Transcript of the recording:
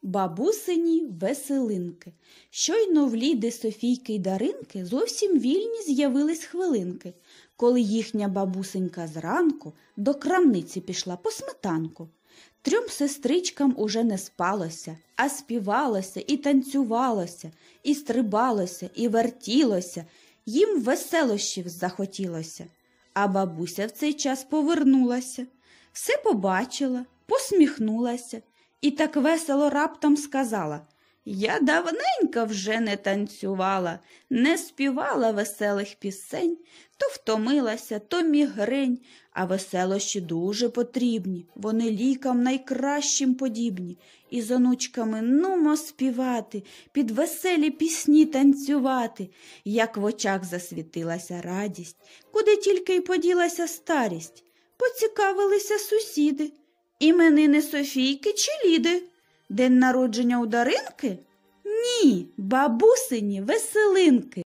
Бабусині веселинки. Щойно в Ліди, Софійки й Даринки зовсім вільні з'явились хвилинки, коли їхня бабусенька зранку до крамниці пішла по сметанку. Трьом сестричкам уже не спалося, а співалося і танцювалося, і стрибалося, і вертілося, їм веселощів захотілося. А бабуся в цей час повернулася, все побачила, посміхнулася і так весело раптом сказала: «Я давненько вже не танцювала, не співала веселих пісень, то втомилася, то мігрень, а веселощі дуже потрібні, вони лікам найкращим подібні. І з онучками нумо співати, під веселі пісні танцювати». Як в очах засвітилася радість, куди тільки й поділася старість. Поцікавилися сусіди: іменини Софійки чи Ліди? День народження у Даринки? Ні, бабусині веселинки.